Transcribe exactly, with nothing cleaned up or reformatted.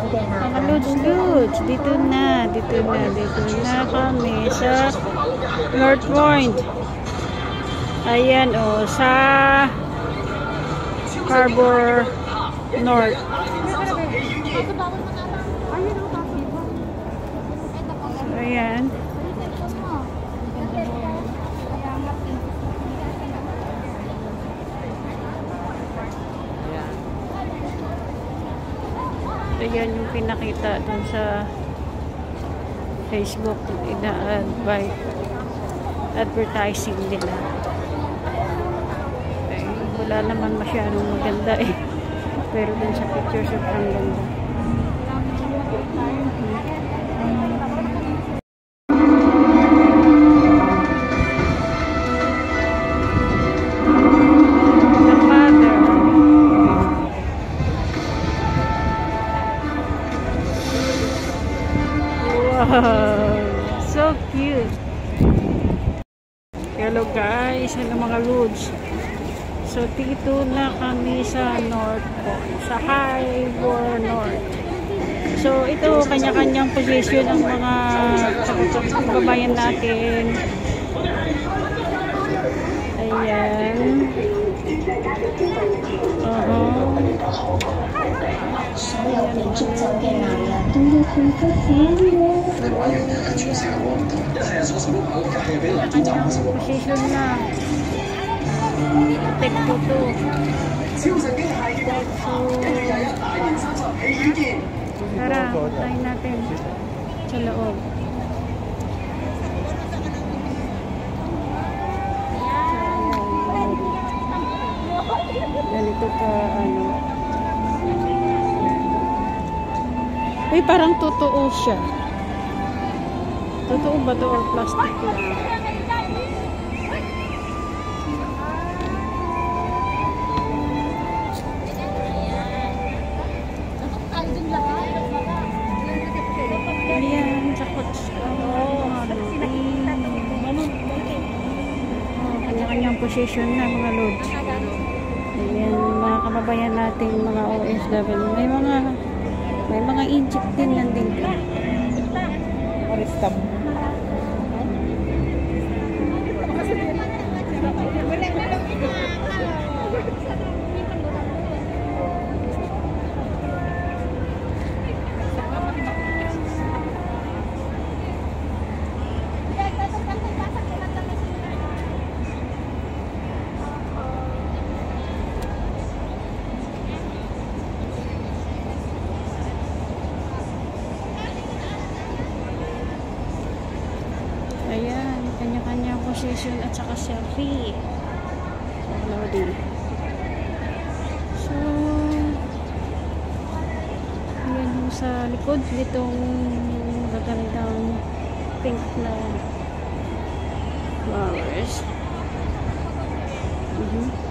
Mga Lods-Lods, dito na, dito na, dito na kami sa North Point. Ayan o, sa Harbor North. Ayan. Ayan yung pinakita dun sa Facebook, ina-advise advertising nila. Ay, wala naman masyadong maganda eh. Pero dun sa picture sobrang ganda. Wow, so cute. Hello guys, hello mga Lods. So dito na kami sa North Point, sa Harbor North. So ito, kanya-kanyang position ng mga kababayan natin. Ayan. Uh-huh. Position na. Take photo. Tara, tayo natin sa loob. Ganito ka, ano. Uy, parang totoo siya. Totoo ba to or plastic lang? Ayan, sakot. Oh, kanya-kanyang position na mga Lods. Ayan, mga kababayan natin, mga O F W. May mga may mga Egypt din nandito. Aristam. Ayan, kanya-kanya position at saka selfie. So, loading. So, ayan yung sa likod nitong gagandang pink na flowers. Mm-hmm.